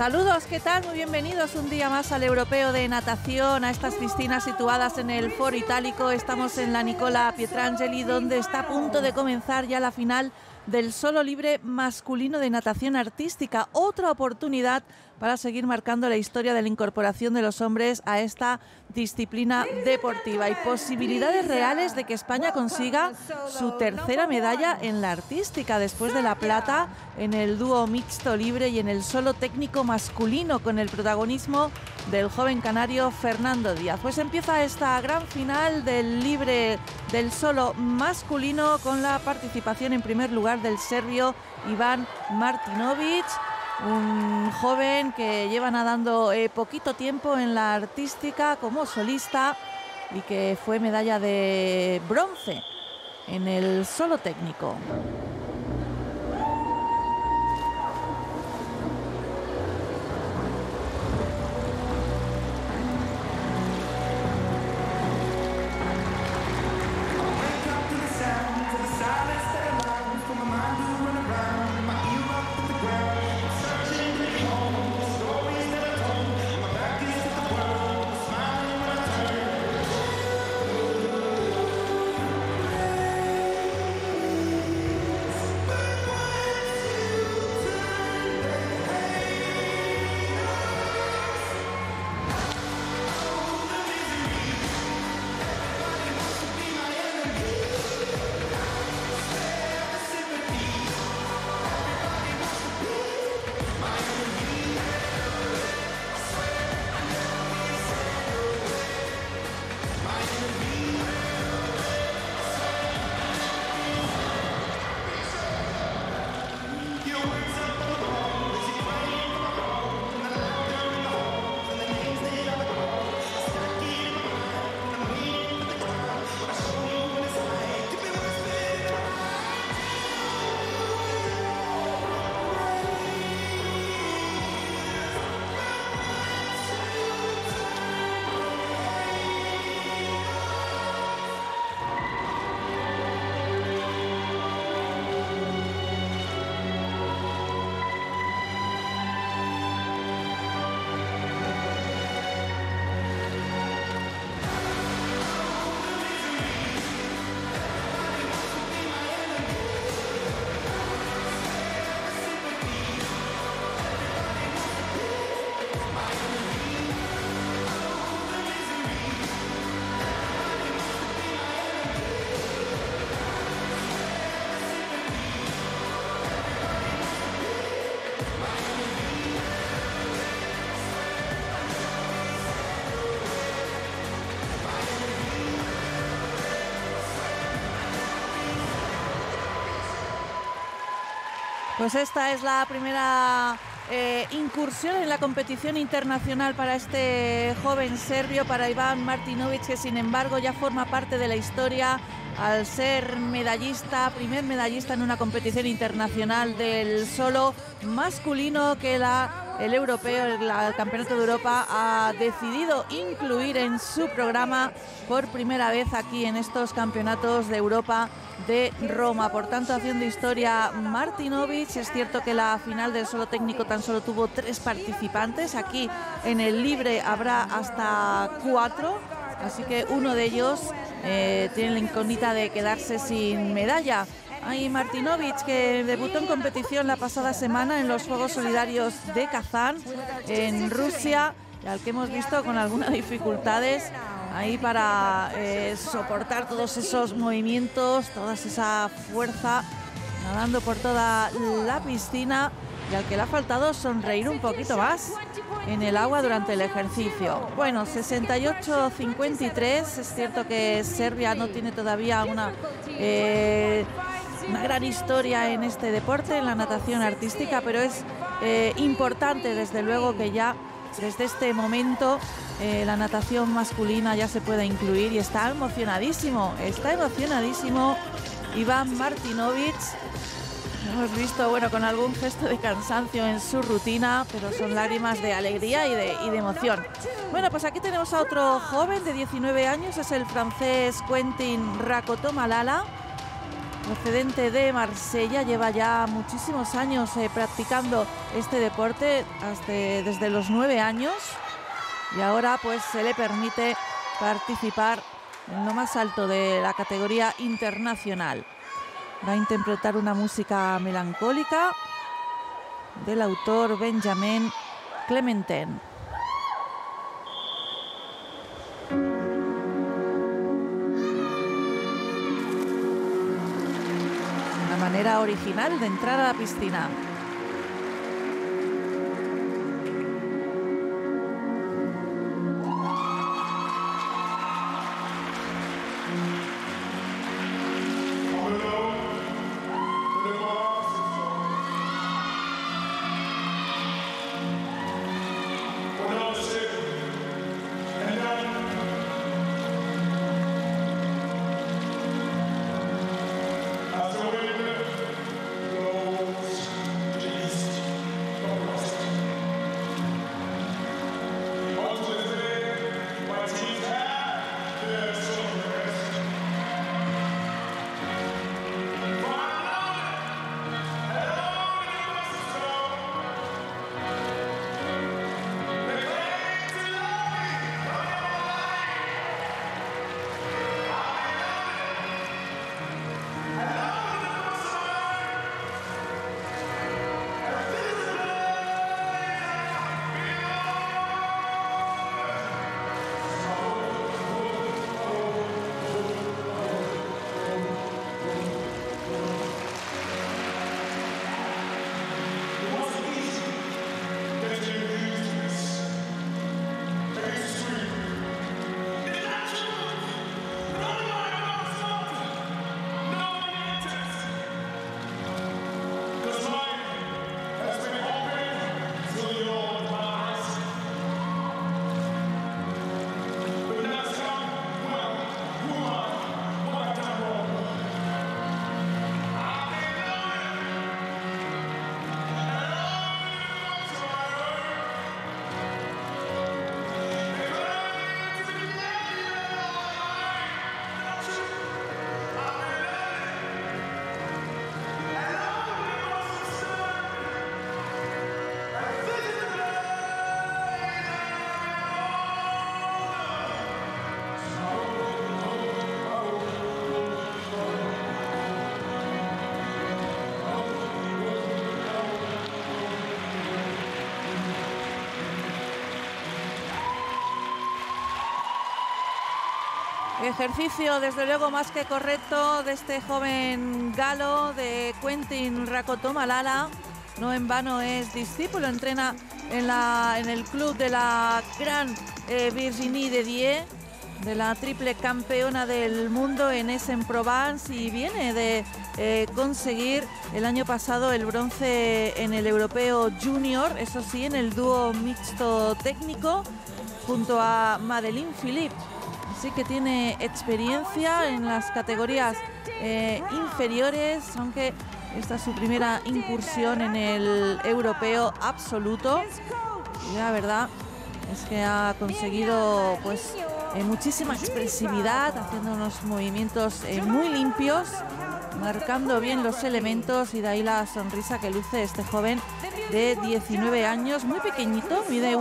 Saludos, ¿qué tal? Muy bienvenidos un día más al Europeo de Natación, a estas piscinas situadas en el Foro Itálico. Estamos en la Nicola Pietrangeli, donde está a punto de comenzar ya la final del solo libre masculino de natación artística. Otra oportunidad para seguir marcando la historia de la incorporación de los hombres a esta disciplina deportiva y posibilidades reales de que España consiga su tercera medalla en la artística, después de la plata en el dúo mixto libre y en el solo técnico masculino, con el protagonismo del joven canario Fernando Díaz. Pues empieza esta gran final del libre del solo masculino, con la participación en primer lugar del serbio Iván Martinović, un joven que lleva nadando poquito tiempo en la artística como solista y que fue medalla de bronce en el solo técnico. Pues esta es la primera incursión en la competición internacional para este joven serbio, para Iván Martinović, que sin embargo ya forma parte de la historia al ser medallista, primer medallista en una competición internacional del solo masculino que el europeo, el Campeonato de Europa, ha decidido incluir en su programa por primera vez aquí en estos Campeonatos de Europa de Roma. Por tanto, haciendo historia Martinović. Es cierto que la final del solo técnico tan solo tuvo 3 participantes. Aquí en el libre habrá hasta 4, así que uno de ellos tiene la incógnita de quedarse sin medalla. Hay Martinović, que debutó en competición la pasada semana en los Juegos Solidarios de Kazán, en Rusia, y al que hemos visto con algunas dificultades ahí para soportar todos esos movimientos, toda esa fuerza, nadando por toda la piscina, y al que le ha faltado sonreír un poquito más en el agua durante el ejercicio. Bueno, 68-53, es cierto que Serbia no tiene todavía una gran historia en este deporte, en la natación artística, pero es importante desde luego que ya desde este momento la natación masculina ya se pueda incluir, y está emocionadísimo Iván Martinović. Hemos visto, bueno, con algún gesto de cansancio en su rutina, pero son lágrimas de alegría y de emoción. Bueno, pues aquí tenemos a otro joven de 19 años, es el francés Quentin Rakotomalala, procedente de Marsella, lleva ya muchísimos años practicando este deporte, desde los 9 años, y ahora pues se le permite participar en lo más alto de la categoría internacional. Va a interpretar una música melancólica del autor Benjamin Clementin. Una manera original de entrar a la piscina. Ejercicio, desde luego, más que correcto de este joven galo, de Quentin Rakotomalala. No en vano es discípulo, entrena en el club de la gran Virginie Didier, de la triple campeona del mundo en Aix-en-Provence, y viene de conseguir el año pasado el bronce en el Europeo Junior, eso sí, en el dúo mixto técnico, junto a Madeleine Philippe. Así que tiene experiencia en las categorías inferiores, aunque esta es su primera incursión en el europeo absoluto. Y la verdad es que ha conseguido pues muchísima expresividad, haciendo unos movimientos muy limpios, marcando bien los elementos, y de ahí la sonrisa que luce este joven de 19 años, muy pequeñito, mide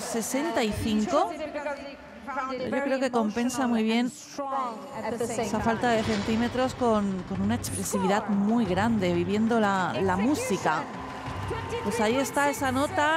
1,65. Yo creo que compensa muy bien esa falta de centímetros con una expresividad muy grande, viviendo la música. Pues ahí está esa nota,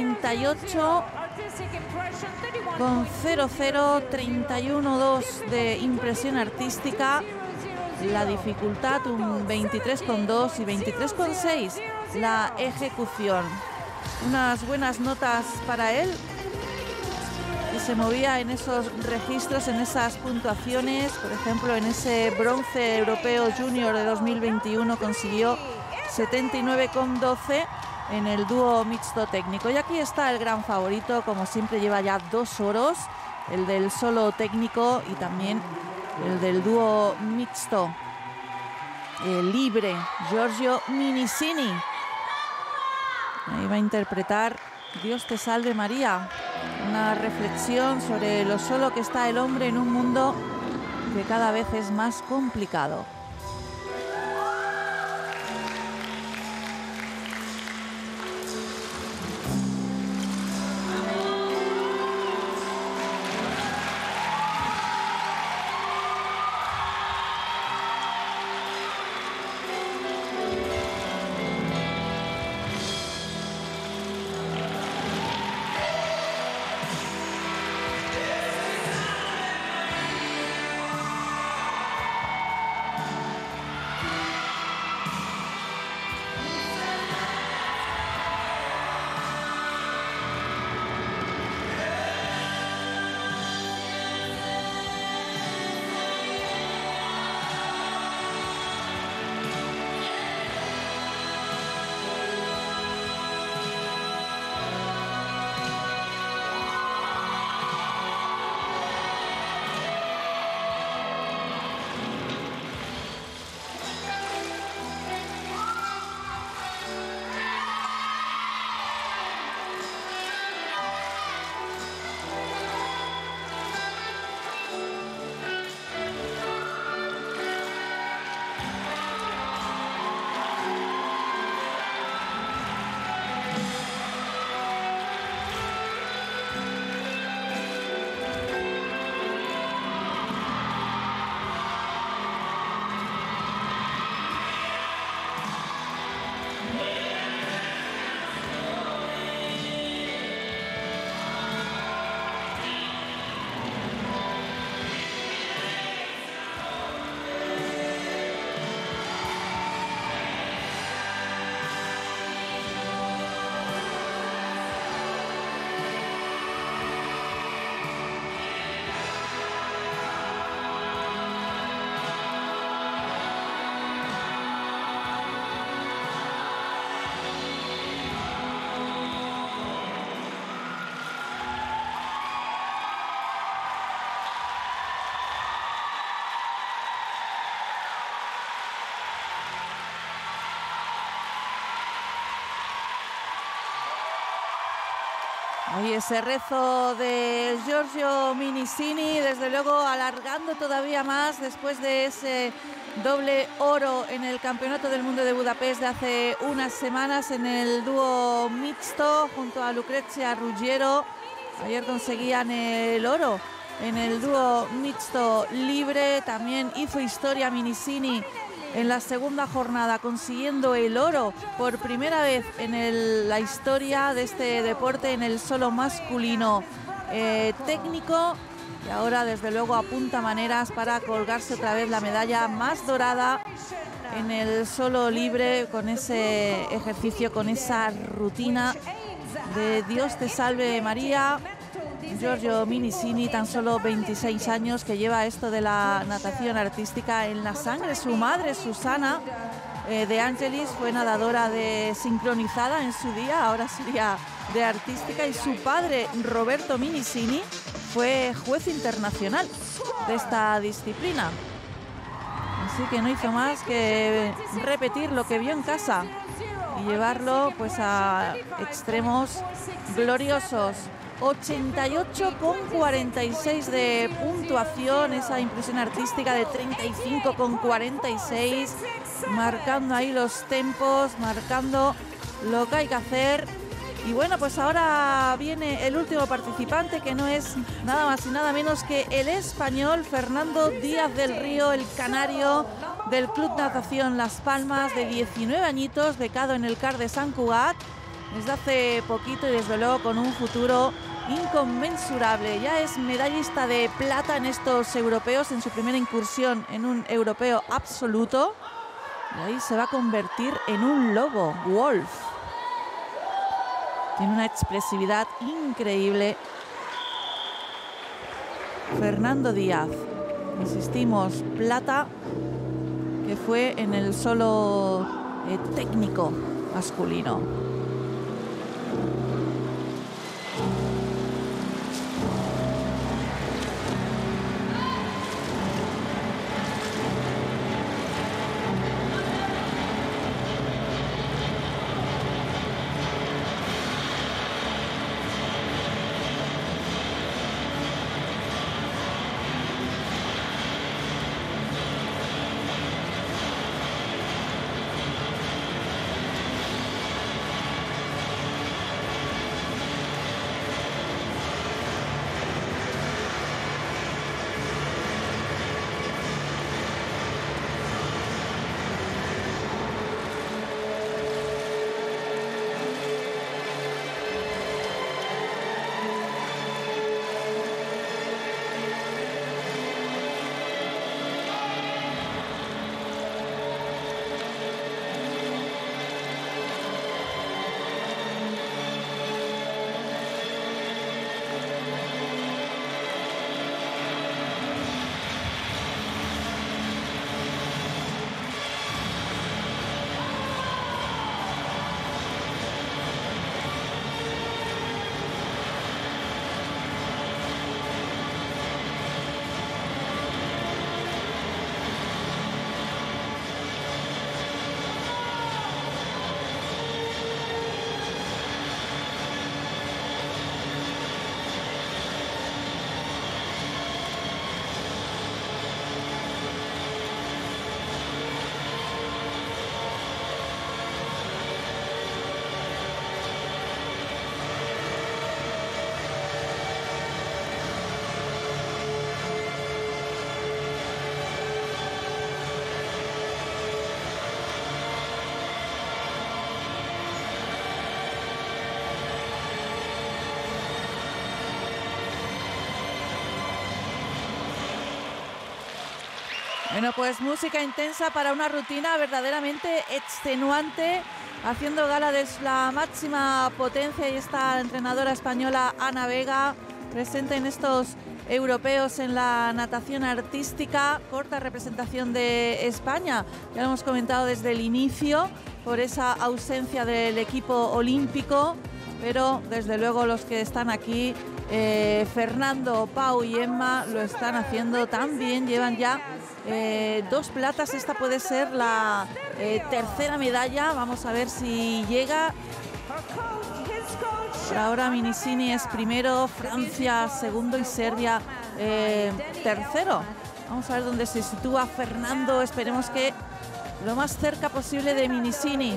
78,00, 31,2 de impresión artística. La dificultad un 23,2 y 23,6 la ejecución. Unas buenas notas para él, y se movía en esos registros, en esas puntuaciones. Por ejemplo, en ese bronce europeo junior de 2021 consiguió 79,12 en el dúo mixto técnico. Y aquí está el gran favorito, como siempre lleva ya 2 oros, el del solo técnico y también el del dúo mixto libre, Giorgio Minisini. Ahí va a interpretar Dios te salve María, una reflexión sobre lo solo que está el hombre en un mundo que cada vez es más complicado. Ahí ese rezo de Giorgio Minisini, desde luego alargando todavía más después de ese doble oro en el Campeonato del Mundo de Budapest de hace unas semanas en el dúo mixto junto a Lucrezia Ruggiero. Ayer conseguían el oro en el dúo mixto libre. También hizo historia Minisini en la segunda jornada, consiguiendo el oro por primera vez en la historia de este deporte en el solo masculino técnico. Y ahora desde luego apunta maneras para colgarse otra vez la medalla más dorada en el solo libre, con ese ejercicio, con esa rutina de Dios te salve María. Giorgio Minisini, tan solo 26 años, que lleva esto de la natación artística en la sangre. Su madre, Susana De Angelis, fue nadadora de sincronizada en su día, ahora sería de artística, y su padre, Roberto Minisini, fue juez internacional de esta disciplina. Así que no hizo más que repetir lo que vio en casa y llevarlo pues a extremos gloriosos. 88,46 de puntuación, esa impresión artística de 35,46, marcando ahí los tempos, marcando lo que hay que hacer. Y bueno, pues ahora viene el último participante, que no es nada más y nada menos que el español Fernando Díaz del Río, el canario del Club Natación Las Palmas, de 19 añitos, becado en el CAR de Sant Cugat desde hace poquito y desde luego con un futuro inconmensurable. Ya es medallista de plata en estos europeos, en su primera incursión en un europeo absoluto, y ahí se va a convertir en un lobo, Wolf. Tiene una expresividad increíble. Fernando Díaz, insistimos, plata, que fue en el solo técnico masculino. Bueno, pues música intensa para una rutina verdaderamente extenuante, haciendo gala de la máxima potencia, y esta entrenadora española Ana Vega, presente en estos europeos en la natación artística. Corta representación de España, ya lo hemos comentado desde el inicio, por esa ausencia del equipo olímpico, pero desde luego los que están aquí, Fernando, Pau y Emma, lo están haciendo tan bien. Llevan ya 2 platas. Esta puede ser la tercera medalla. Vamos a ver si llega. Por ahora Minicini es primero, Francia segundo y Serbia tercero. Vamos a ver dónde se sitúa Fernando. Esperemos que lo más cerca posible de Minicini.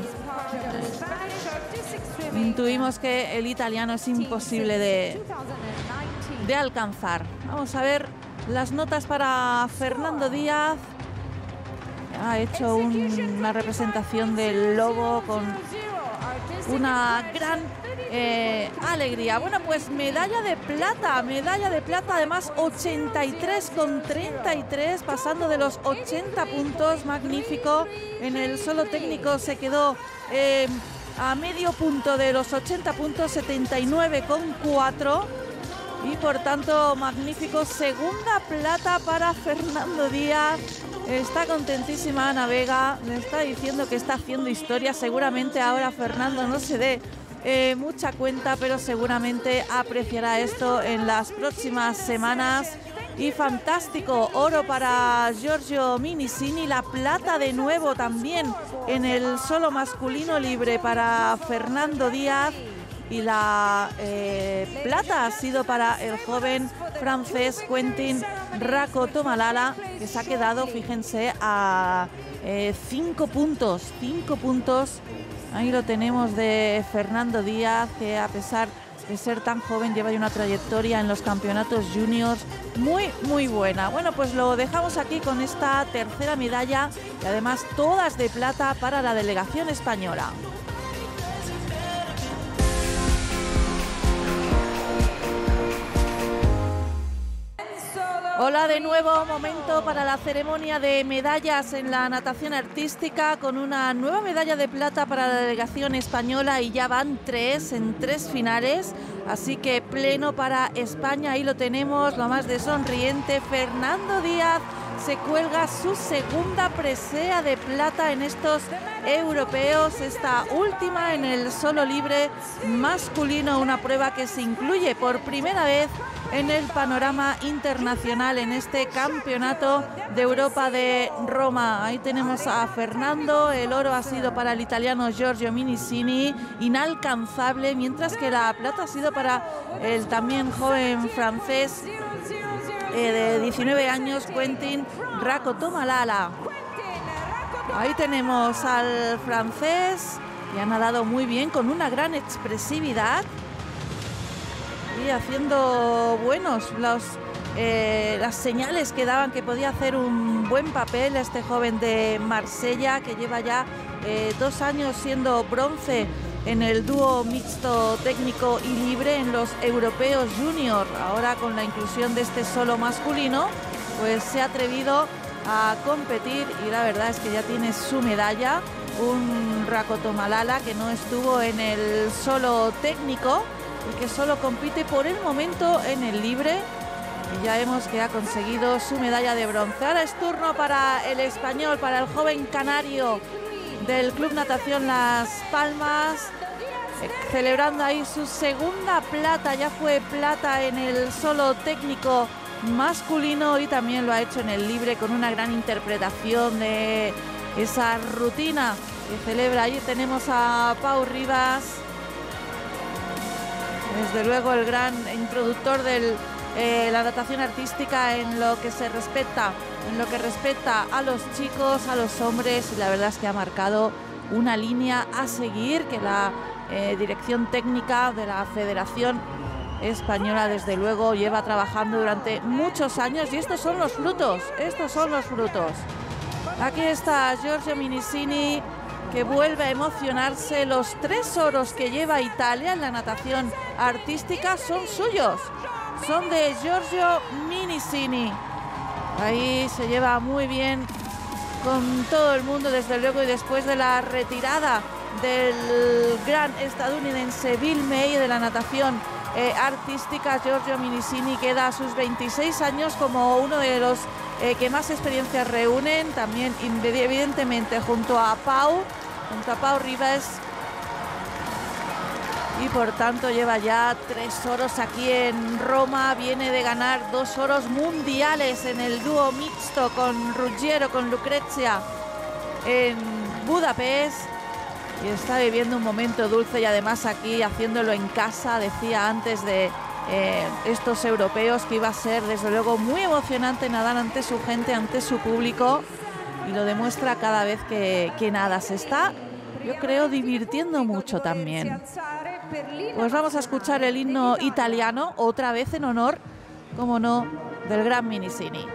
Intuimos que el italiano es imposible de alcanzar. Vamos a ver las notas para Fernando Díaz. Ha hecho una representación del lobo con una gran alegría. Bueno, pues medalla de plata, además 83,33, pasando de los 80 puntos, magnífico. En el solo técnico se quedó a medio punto de los 80 puntos, 79,4. Y por tanto, magnífico, segunda plata para Fernando Díaz. Está contentísima Ana Vega, le está diciendo que está haciendo historia. Seguramente ahora Fernando no se dé mucha cuenta, pero seguramente apreciará esto en las próximas semanas. Y fantástico, oro para Giorgio Minicini, la plata de nuevo también en el solo masculino libre para Fernando Díaz. Y la plata ha sido para el joven francés Quentin Rakotomalala, que se ha quedado, fíjense, a 5 puntos. 5 puntos. Ahí lo tenemos de Fernando Díaz, que a pesar de ser tan joven lleva ya una trayectoria en los campeonatos juniors muy buena. Bueno, pues lo dejamos aquí con esta tercera medalla y además todas de plata para la delegación española. Hola de nuevo, momento para la ceremonia de medallas en la natación artística, con una nueva medalla de plata para la delegación española y ya van 3 en 3 finales, así que pleno para España. Ahí lo tenemos, lo más de sonriente, Fernando Díaz se cuelga su segunda presea de plata en estos europeos, esta última en el solo libre masculino, una prueba que se incluye por primera vez en el panorama internacional en este campeonato de Europa de Roma. Ahí tenemos a Fernando, el oro ha sido para el italiano Giorgio Minicini, inalcanzable, mientras que la plata ha sido para el también joven francés de 19 años, Quentin Rakotomalala. Ahí tenemos al francés, que ha nadado muy bien, con una gran expresividad y haciendo buenos las señales que daban que podía hacer un buen papel este joven de Marsella, que lleva ya 2 años siendo bronce en el dúo mixto técnico y libre en los europeos junior. Ahora con la inclusión de este solo masculino, pues se ha atrevido a competir y la verdad es que ya tiene su medalla. Un Rakotomalala que no estuvo en el solo técnico y que solo compite por el momento en el libre, y ya vemos que ha conseguido su medalla de bronce. Ahora es turno para el español, para el joven canario del Club Natación Las Palmas, celebrando ahí su segunda plata. Ya fue plata en el solo técnico masculino y también lo ha hecho en el libre con una gran interpretación de esa rutina que celebra. Ahí tenemos a Pau Rivas, desde luego el gran introductor de la natación artística en lo que respecta a los chicos, a los hombres, y la verdad es que ha marcado una línea a seguir que la dirección técnica de la Federación Española desde luego lleva trabajando durante muchos años, y estos son los frutos. Aquí está Giorgio Minicini, que vuelve a emocionarse. Los 3 oros que lleva Italia en la natación artística son suyos, son de Giorgio Minicini. Ahí se lleva muy bien con todo el mundo, desde luego, y después de la retirada del gran estadounidense Bill May de la natación artística, Giorgio Minicini queda a sus 26 años como uno de los que más experiencias reúnen, también evidentemente junto a Pau Rivas. y por tanto lleva ya 3 oros aquí en Roma. Viene de ganar 2 oros mundiales en el dúo mixto con Ruggiero, con Lucrezia en Budapest, y está viviendo un momento dulce, y además aquí haciéndolo en casa. Decía antes de estos europeos que iba a ser desde luego muy emocionante nadar ante su gente, ante su público, y lo demuestra cada vez que nada. Se está, yo creo, divirtiendo mucho también. Pues vamos a escuchar el himno italiano otra vez en honor, como no, del gran Minissini.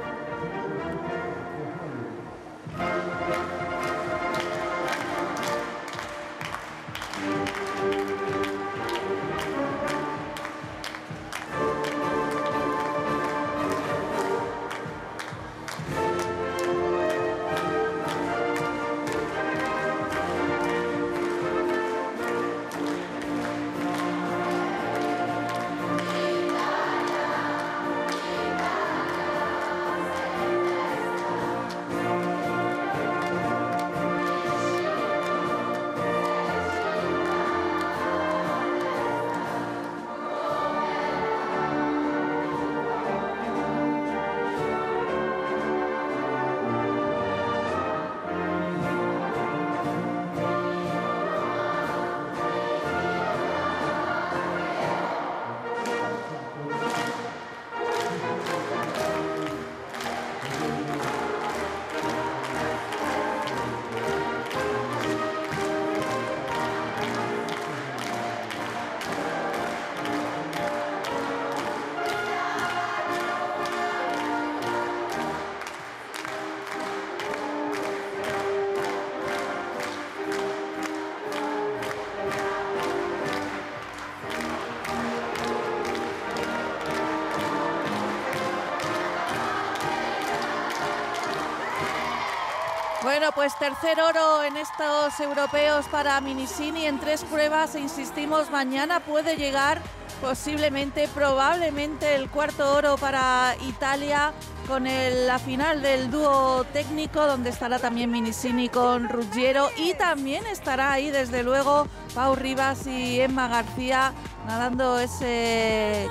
Bueno, pues tercer oro en estos europeos para Minissini en 3 pruebas, e insistimos, mañana puede llegar posiblemente, probablemente, el cuarto oro para Italia con la final del dúo técnico, donde estará también Minissini con Ruggiero, y también estará ahí desde luego Pau Rivas y Emma García nadando ese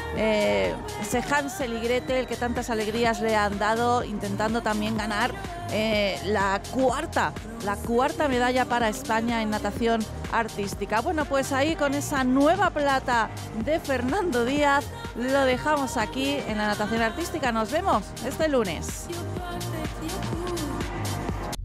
Hansel y Gretel que tantas alegrías le han dado, intentando también ganar la cuarta medalla para España en natación artística. Bueno, pues ahí con esa nueva plata de Fernando Díaz lo dejamos aquí en la natación artística. Nos vemos este lunes.